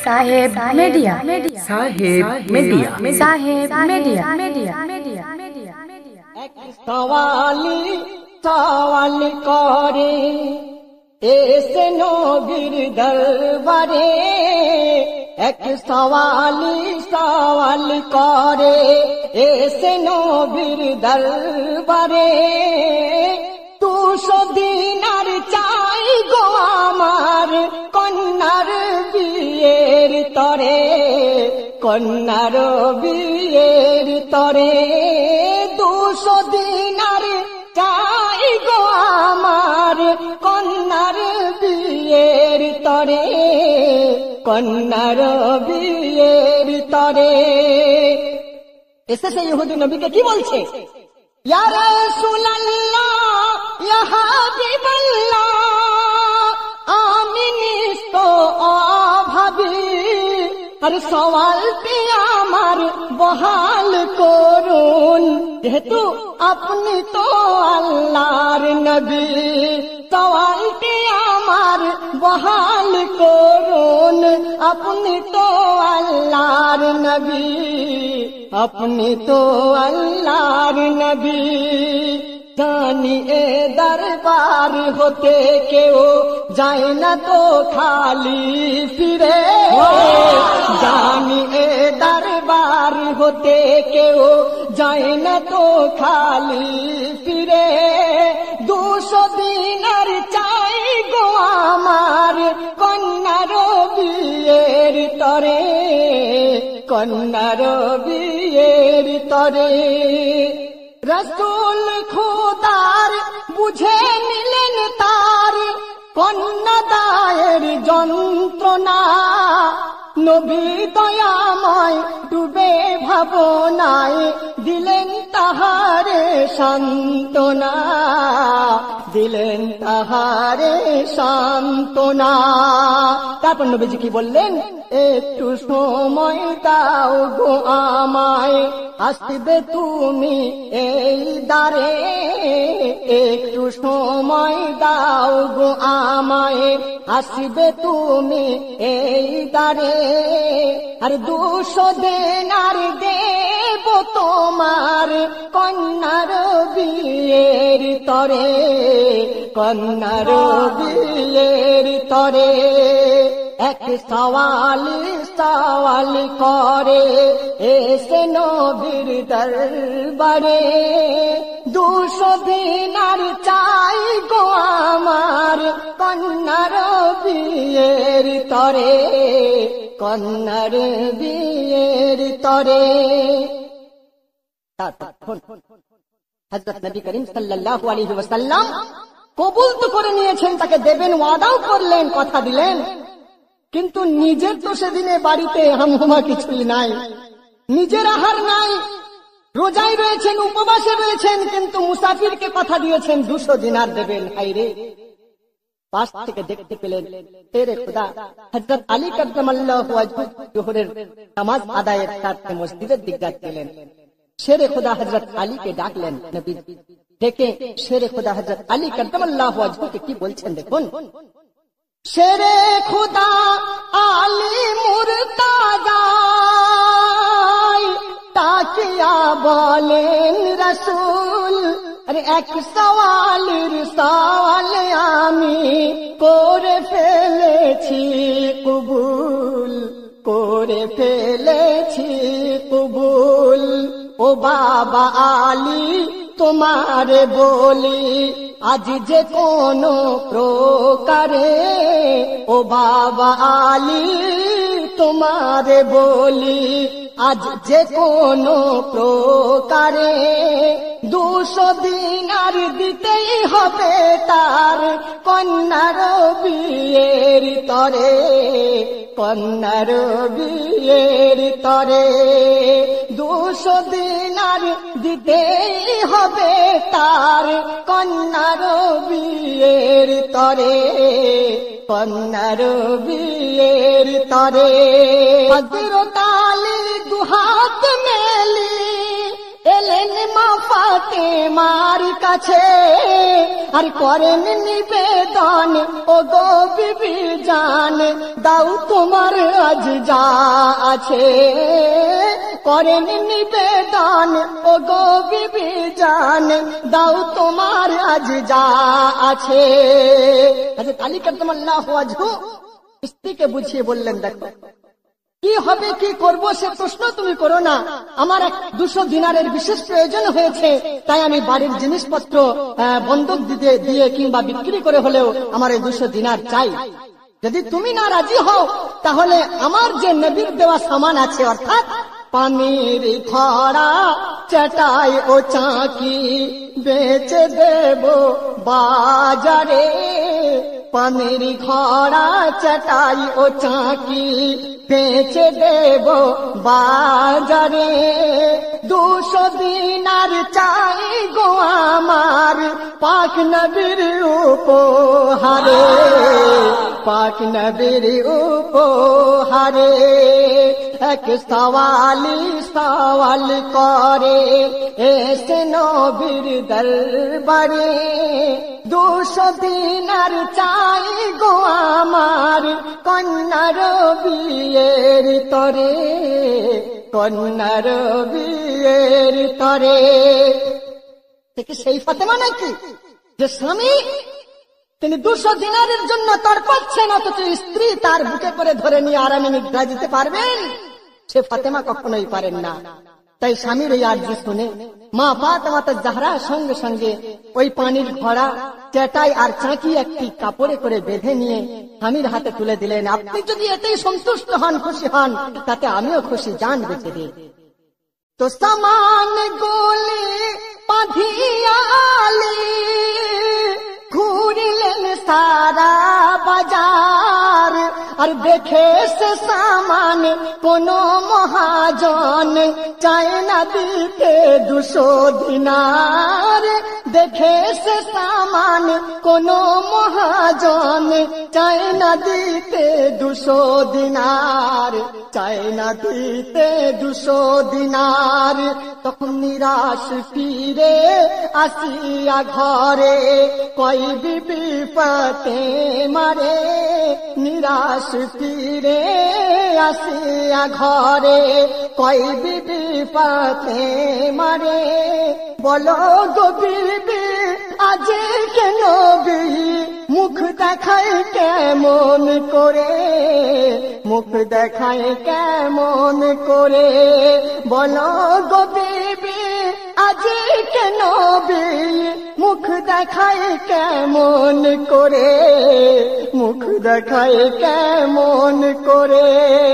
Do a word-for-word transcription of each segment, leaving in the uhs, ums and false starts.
साहेब media साहेब media साहेब media media media सवाली सवाल करे एसे नबीर दरबारे एक सवाली सवाल करे एसे नबीर दरबारे দুশো দিনার চাই গো আমার কন্যার বিয়ের তরে কন্যার বিয়ের তরে দুশো দিনার চাই গো আমার কন্যার বিয়ের তরে কন্যার বিয়ের তরে এসেছে ইহুদি নবীকে কি বলছে ইয়া রাসূলুল্লাহ ইয়া হাবিবাল্লাহ আমি নিস্ত অভাবী আর সওয়ালটি আমার বহাল করুন যেহেতু আপনি তো আল্লাহর নবী সওয়ালটি আমার বহাল করুন আপনি তো আল্লাহর নবী আপনি তো আল্লাহর নবী জানি এ দরবার হতে কেউ যায় না তো খালি ফিরে জানি এ দরবার হতে কেউ যায় না তো খালি ফিরে দুশো দিনার চাই গো আমার কন্যার বিয়ের তরে কন্যার বিয়ের তরে রসুল খুদার বুঝে নিলেন তার কন্যা দায়ের যন্ত্রণা নবী দয়াময় ডুবে ভাবনায় দিলেন তাহারে সান্ত্বনা দিলেন তাহারে সান্ত্বনা তারপর নবীজি কি বললেন একটু সময় দাও গো আমায় আসবে তুমি এই দ্বারে একটু সময় দাও গো আমায় আসবে তুমি এই দ্বারে আর দুশো দিনার দেব তোমার কন্যার বিয়ের তরে কন্যার বিয়ের তরে এক সওয়াল সওয়াল করে এসে নবীর দরবারে দুশো দিনার চাই গো আমার কন্যার বিয়ের তরে কন্যার বিয়ের তরে হযরত নবী করিম সাল্লাল্লাহু আলাইহি ওয়াসাল্লাম কবুল তো করে নিয়েছেন তাকে দেবেন ওয়াদাও করলেন কথা দিলেন কিন্তু নিজের তো সেদিনে বাড়িতে হামহুমা কিছুই নাই নিজের আহার নাই রোজায় রয়েছেন উপবাসে রয়েছেন কিন্তু মুসাফিরকে কথা দিয়েছেন দুশো দিনার দেবেন হায়রে পাশ থেকে দেখতে পেলেন তেরে খোদা হযরত আলী কাররামাল্লাহু ওয়াজহু জোহরের নামাজ আদায়ের সাথে মসজিদের দিকে যাচ্ছিলেন শেরে খোদা হযরত আলীকে ডাকলেন নবী ডেকে শেরে খোদা হযরত আলী কাররামাল্লাহু ওয়াজহুকে কি বলছেন দেখুন শেরে খোদা আলী মুরতাজা তাকিয়া বলেন রাসূল আরে এক সওয়ালের সওয়াল আমি করে ফেলেছি কবুল করে ফেলেছি কবুল ও বাবা আলী তোমারে বলি আজ যে কোনো প্রকারে ও বাবা আলী তোমারে বলি আজ যে কোনো প্রকারে দুশো দিনার দিতেই হবে তার কন্যার বিয়ের তরে কন্যার বিয়ের তরে দুশো দিনার দিতেই হবে তার কন্যার বিয়ের তরে কন্যার বিয়ের তরে হযরত আলী দুহাত মেলি এলেন মা ফাতেমার কাছে আর করেন নিবেদন, ও গো বিবি জান দাও তোমার আজ যা আছে, করেন নিবেদন, ও গো বিবি জান দাও তোমার আজ যা আছে। হযরত আলী কারামাল্লাহু ওয়াজহু স্ত্রীকে বুঝিয়ে বললেন, দেখো কি হবে কি করব সে প্রশ্ন তুমি করো না, আমার এক দুশো দিনারের বিশেষ প্রয়োজন হয়েছে, তাই আমি বাড়ির জিনিসপত্র বন্ধক দিতে দিয়ে কিংবা বিক্রি করে হলেও আমার এই দুশো দিনার চাই। যদি তুমি না রাজি হও তাহলে আমার যে নবীর দেওয়া সামান আছে, অর্থাৎ পানির খড়া চাটাই ও চাকি বেচে দেব বাজারে, পানির খড়া চাটাই ও চাকি বেচে দেব বাজারে, দুশো দিনার চাই গো আমার পাক নবীর উপহারে, পাক নবীর উপহারে। এক সওয়ালি সওয়াল করে এসে নবীর দরবারে, দুশো দিনার চাই গো আমার কন্যার বিয়ের তরে, কন্যার বিয়ের তরে। দেখি সেই ফাতেমা নাকি যে স্বামী তিনি দুশো দিনারের জন্য তড়পাচ্ছেন, অথচ স্ত্রী তার বুকে করে ধরে নিয়ে আরামে নিদ্রা দিতে পারবেন? সে ফাতেমা কখনোই পারেন না। তাই স্বামীর এই আরজি শুনে মা ফাতেমা জাহরা সঙ্গে সঙ্গে ওই পানির ঘড়া চেটাই আর চাকি একটি কাপড়ে করে বেঁধে নিয়ে স্বামীর হাতে তুলে দিলেন। আপনি যদি এতেই সন্তুষ্ট হন, খুশি হন, তাতে আমিও খুশি, জান বেঁচে দিই। তো সামান গোলে পাধিয়ালি ঘুরিলেন সারা বাজার, আর দেখে সে সামান কোন মহাজন চায় না দিতে দুশো দিনার, দেখে সে সামান কোন মহাজন চায় না দিতে দুশো দিনার, চায় না দিতে দুশো দিনার। তখন নিরাশ ফিরে আসিয়া ঘরে কই বিবি ফাতেমারে, নিরাশ ফিরে আসিয়া ঘরে কই বিবি ফাতেমারে, বলো গো বিবি আজ কেন বি মুখ দেখায় কেমন করে, মুখ দেখায় কেমন করে, বলো গো বিবি আজ কেন বি মুখ দেখায় কেমন করে, মুখ দেখায় কেমন করে।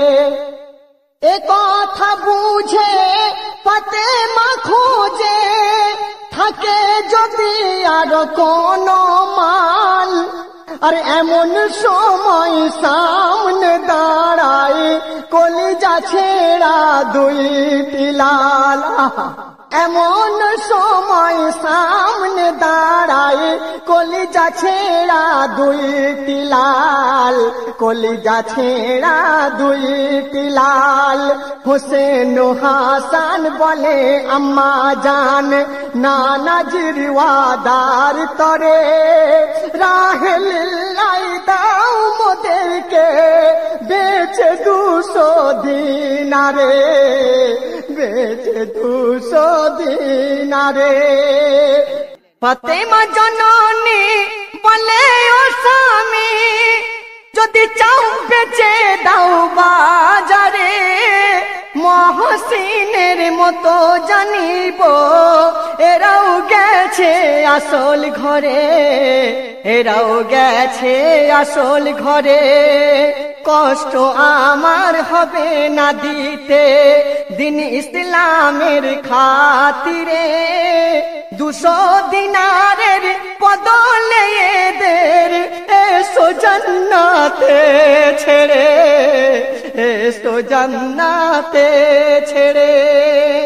এ কথা বুঝে ফাতেমা খোঁজে থাকে যদি আর কোন মাল, আর এমন সময় সামনে দাঁড়ায় কলিজা ছেড়া দুইটি লাল, এমন সময় সামনে দাঁড়ায় কলিজা ছেড়া দুইটি লাল, কলিজা ছেড়া দুইটি লাল। হোসেন হাসান বলে আম্মা জান নানাজির ওয়াদার তরে, রাহে লিল্লাহ দাও মোদেরকে বেচে দুশো দিনারে, বেচে দুশো দিনারে। ফাতেমা জননী বলে ও স্বামী যদি চাও বেচে দাও বাজারে, মহসিনের মতো জানিব এরাও গেছে আসল ঘরে, এরাও গেছে আসল ঘরে। কষ্ট আমার হবে না দিতে দিন ইসলামের খাতিরে, দুশো দিনারের বদলে এদের এসো জান্নাতে ছেড়ে, এসো জান্নাতে ছেড়ে।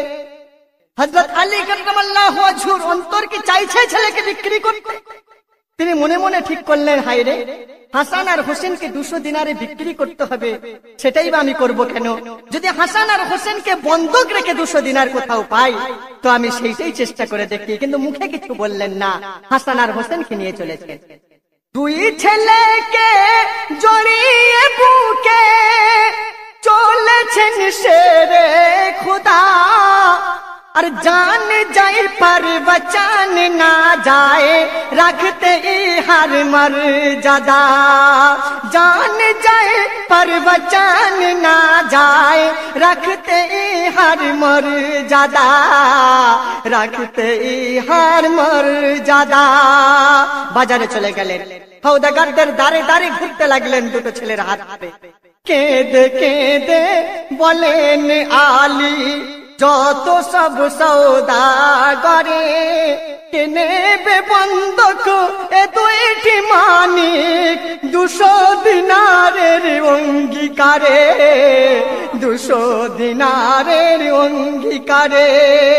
হযরত আলী কারামাল্লাহু ওয়াজহুর অন্তর কি চাইছে ছেলেকে বিক্রি করতে? তিনি মনে মনে ঠিক করলেন, হায় রে, হাসান আর হোসেনকে দুশো দিনারে বিক্রি করতে হবে, সেটাই বা আমি করব কেন? যদি হাসান আর হোসেনকে বন্ধক রেখে দুশো দিনার কোথাও পাই তো আমি সেইটাই চেষ্টা করে দেখি। কিন্তু মুখে কিছু বললেন না, হাসান আর হোসেনকে নিয়ে চলেছেন। দুই ছেলেকে জড়িয়ে বুকে চলেছেন শেরে খুদা, আর জান যায় पर बचान ना जाए रखते हर मर्यादा, जान जाए पर बचान ना जाए रखते हर मर्यादा, रखते हर मर्यादा। বাজারে চলে গেলেন, সওদাগরদের দাঁড়ে দাঁড়ে ঘুরতে লাগলেন দুটো ছেলের হাত ধরে। কেঁদে কেঁদে বলেন আলী, যত সব সওদাগরে নেবে বন্ধক এ দুইটি মানিক, দুশো দিনারের অঙ্গীকারে, দুশো দিনারের অঙ্গীকারে।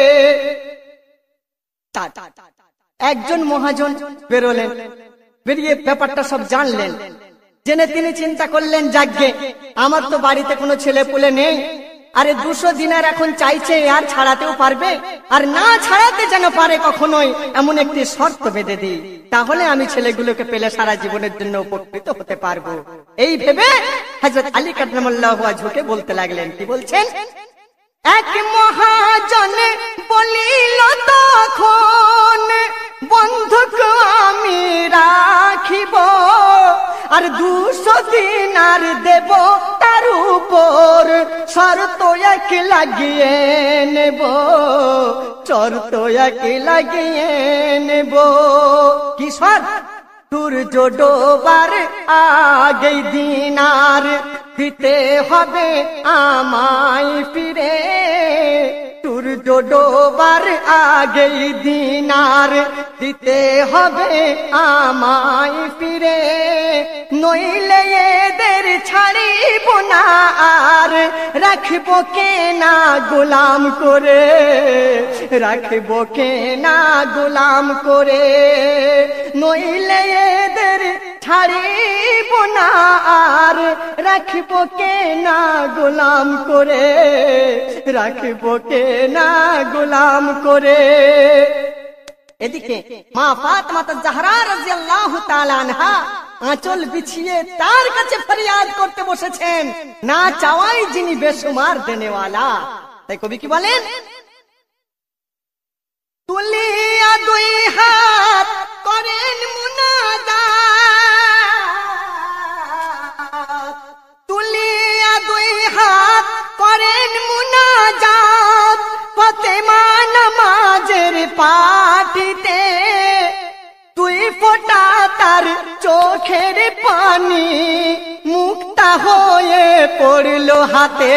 একজন মহাজন বেরোলেন, বেরিয়ে ব্যাপারটা সব জানলেন। জেনে তিনি চিন্তা করলেন, যাগ্গে আমার তো বাড়িতে কোনো ছেলে পুলে নেই, আরে দুশো দিনার এখন চাইছে, আর ছাড়াতেও পারবে, আর না ছাড়াতে যেন পারে কখনোই, এমন একটি শর্ত বেঁধে দিই, তাহলে আমি ছেলেগুলোকে পেলে সারা জীবনের জন্য উপকৃত হতে পারবো। এই ভেবে হযরত আলী কাররামাল্লাহু ওয়াজহুকে বলতে লাগলেন। কি বলছেন? এক মহাজন বলিল তখন, বন্ধক আমি রাখিব, আর দুশো দিনার দেব, তার উপর শর্ত এক লাগিয়ে নেব, শর্ত এক লাগিয়ে নেব। কি শর্ত? সূর্য ডোবার আগেই দিনার দিতে হবে আমায় ফিরে, সূর্য ডোবার আগেই দিনার দিতে হবে আমায় ফিরে, নইলে এদের ছাড়িব না আর রাখব কেনা গোলাম করে, রাখব কেনা গোলাম করে, নইলে এদের ছাড়িব না আর রাখব কেনা গোলাম করে, রাখব কেনা গোলাম করে। এদিকে মা ফাতেমা জাহরা রাদিয়াল্লাহু তাআলা আনহা আঁচল বিছিয়ে তার কাছে ফরিয়াদ করতে বসেছেন, না চাওয়াই যিনি বেসুমার দেনেওয়ালা। তাই কবি কি বলেন? তুলিয়া দুই হাত করেন মুনাজাত, তুলিয়া দুই হাত করেন মুনাজাত, ফাতেমা নামাজের পাটিতে তুই ফোঁটা তার চোখের পানি মুক্তা হয়ে পড়লো হাতে,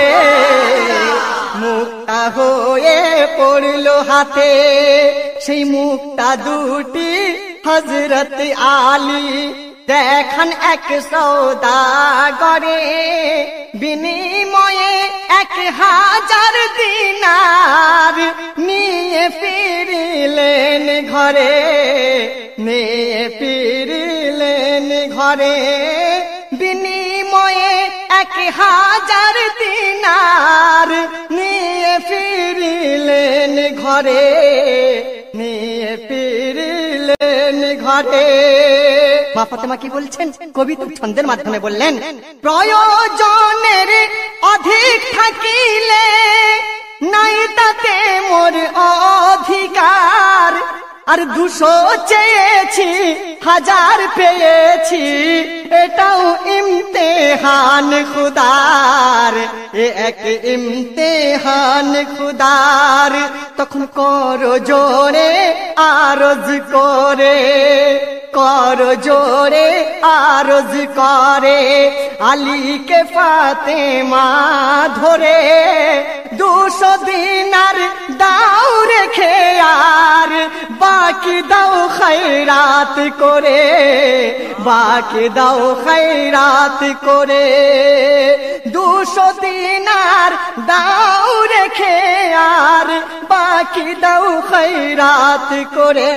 মুক্তা হয়ে পড়লো হাতে। সেই মুক্তা দুটি হযরত আলী দেখান এক সওদাগরে, বিনিময়ে এক হাজার দিনার নিয়ে ফিরিলেন ঘরে, নিয়ে ফিরিলেন ঘরে, বিনিময়ে এক হাজার দিনার নিয়ে ফিরিলেন ঘরে, নিয়ে ফিরিলেন ঘরে। মা ফাতেমা কি বলছেন? কবি তো ছন্দের মাধ্যমে বললেন, প্রয়োজনের অধিক থাকিলে নাই তাতে মোর অধিকার, আর দুশো চেয়েছি হাজার পেয়েছি, এটাও ইমতিহান খুদার, এ এক ইমতিহান খুদার। তখন কর জোরে আরজ করে, কর জোরে আরজ করে, আলীকে ফাতেমা ধরে দুশো দিনার দাও রেখে আর বাকি দাও খৈরাত করে, বাকি দাও খৈরাত করে। দুশো দিনার দাও রেখে আর বাকি দাও খৈরাত করে,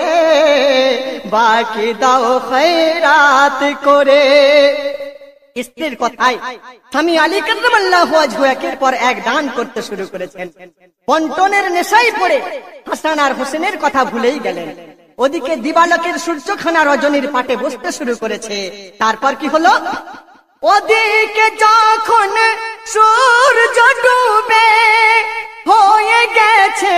বাকি দাও খৈরাত করে। স্ত্রীর কথায় স্বামী আলী কার্রামাল্লাহু ওয়াজহু একের পর এক দান করতে শুরু করেছেন। বন্টনের নেশায় পড়ে হাসান আর হোসেনের কথা ভুলেই গেলেন। ওদিকে দিবালকের সূর্যখানা রজনীর পাটে বসতে শুরু করেছে। তারপর কি হলো? ওদিকে যখন সূর্য ডুবে হয়ে গেছে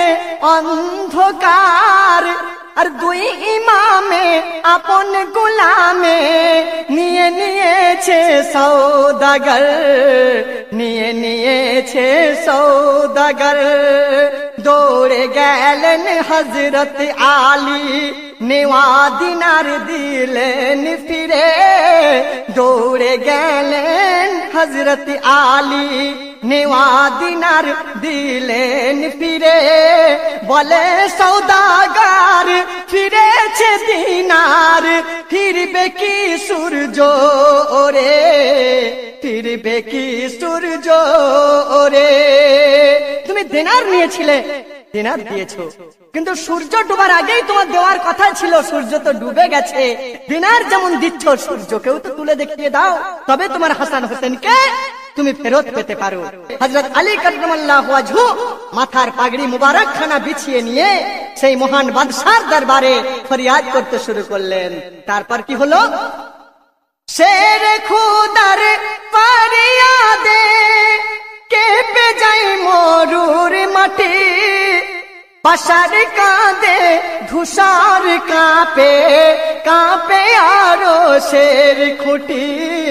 অন্ধকার, আর দুই ইমামে আপন গোলামে নিয়ে নিয়েছে সওদাগর, নিয়ে নিয়েছে সওদাগর। দৌড়ে গেলেন হযরত আলী, নেওয়া দিনার দিলেন ফিরে। দৌড়ে গেলেন হযরত আলী, নেওয়া দিনার দিলেন ফিরে। বলে সওদাগর ফিরেছে দিনার, ফিরবে কি সূর্য ওরে, ফিরবে কি সূর্য ওরে। তুমি দিনার নিয়েছিলে, দিনার দিয়েছো, কিন্তু সূর্য ডুবার আগেই তোমার দেওয়ার কথা ছিল। সূর্য তো ডুবে গেছে। দিনার যেমন দিচ্ছ সূর্যকেও তো তুলে দেখিয়ে দাও, তবে তোমার হাসান হোসেনকে তুমি ফেরত পেতে পারো। হযরত আলী কার্রামাল্লাহু ওয়াজহু মাথার পাগড়ি মুবারক খানা বিছিয়ে নিয়ে সেই মহান বাদশার দরবারে ফরিয়াদ করতে শুরু করলেন। তারপর কি হলো? শের খুদার ফরিয়াদে কেঁপে যায় মরুর মাটি, পাশার কাঁদে ধূসর কাঁপে, কাঁপে আরো শের খুঁটি,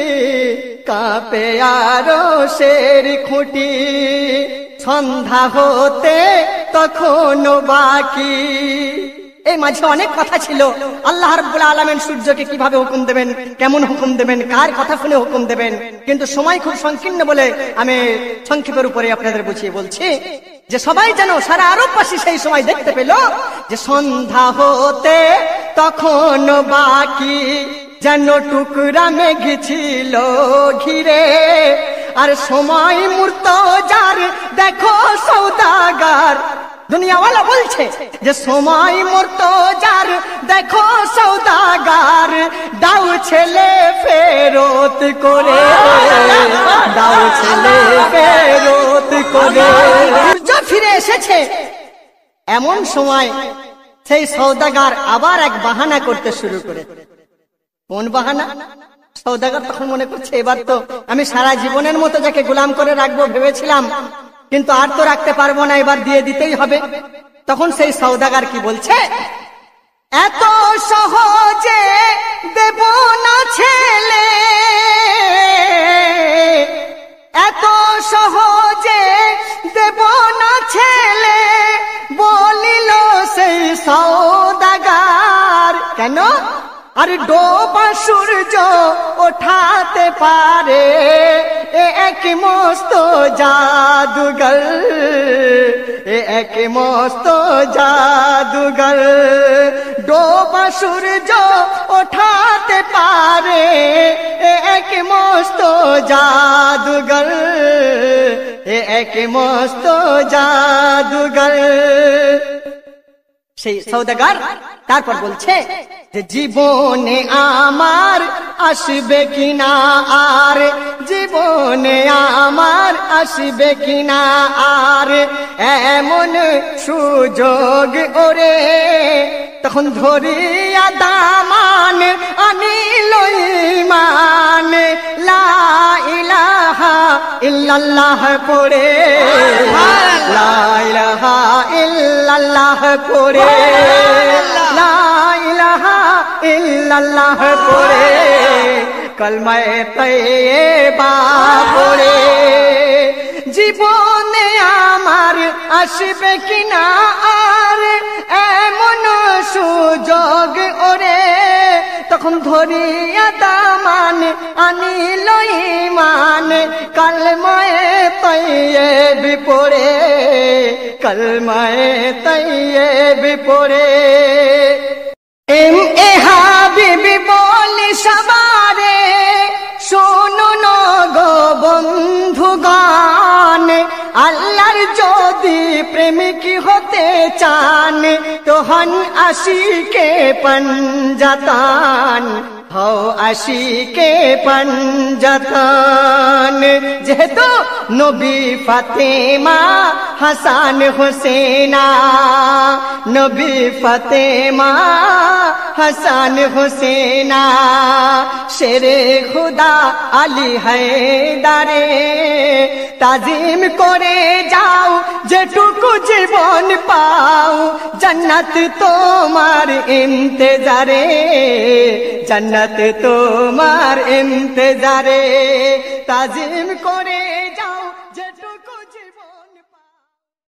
কাঁপে আরো শের খুঁটি। সন্ধ্যা হতে তখনও বাকি। এই মাঝে অনেক কথা ছিল। আল্লাহ রাব্বুল আলামিন সূর্যকে কিভাবে হুকুম দেবেন, কেমন হুকুম দেবেন, কার কথা শুনে হুকুম দেবেন, কিন্তু সময় খুব সংকীর্ণ বলে আমি সংক্ষেপের উপরে আপনাদের বুঝিয়ে বলছি যে সবাই যেন সারা আরববাসী সেই সময় দেখতে পেল যে সন্ধ্যা হতে তখন বাকি, যেন টুকরা মেঘ ছিল ঘিরে। আর সময় মূর্ত যার দেখো সওদাগার, দুনিয়াওয়ালা বলছে যে সময় মূর্ত যার দেখো সওদাগার, দাও ছেলে ফেরত করে, দাও ছেলে ফেরত করে। সূর্য ফিরে এসেছে। এমন সময় সেই সওদাগার আবার এক বাহানা করতে শুরু করে। কোন বাহানা? সওদাগর তখন মনে করছে এবার তো আমি সারা জীবনের মতো যাকে গোলাম করে রাখবো ভেবেছিলাম, কিন্তু আর তো রাখতে পারবো না, এবার দিয়ে দিতেই হবে। তখন সেই সওদাগর কি বলছে? এত সহজে দেব না ছেলে, এত সহজে দেব না ছেলে, বলিল সেই সওদাগর। কেন? আর ডোবা সূর্য ওঠাতে পারে এ এক মস্ত জাদুগর, এ এক মস্ত জাদুগর। ডোবা সূর্য ওঠাতে পারে এ এক মস্ত জাদুগর, এ এক মস্ত জাদুগর। সেই সওদাগর তারপর বলছে যে জীবনে আমার আসবে কিনা আর, জীবনে আমার আসবে কিনা আর এমন সুযোগ ওরে। তখন ধরিয়া দামান আনিল ঈমান, লা ইলাহা ইল্লাল্লাহ পড়ে, লা ইলাহা ইল্লাল্লাহ পড়ে, লা ইলাহা ইল্লাল্লাহ পড়ে, কলমায়ে তয়্যিবা পড়ে। জীবনে আমার আসবে কিনা আর এমন সুযোগ ওরে। তখন ধরিয়া দামান আনিল ঈমান, কলমায়ে তৈয়ব পড়ে কলমায়ে তৈয়ব পড়ে এম এ হাবিবি বলি সবারে শুনুন গো বন্ধুগণ আল্লাহর যদি প্রেমিক হতে চান তো হন আশিকে পঞ্জাতান হও আশিকে পঞ্জাতান যেহেতু নবী ফাতেমা হাসান হোসেনা নবী ফাতেমা হাসান হোসেনা শেরে খুদা আলী হায়দারে তাজিম করে যাও যেটুকু জীবন পাও জান্নাত তোমার ইন্তজারে জান্নাত তোমার ইন্তজারে তাজিম করে যাও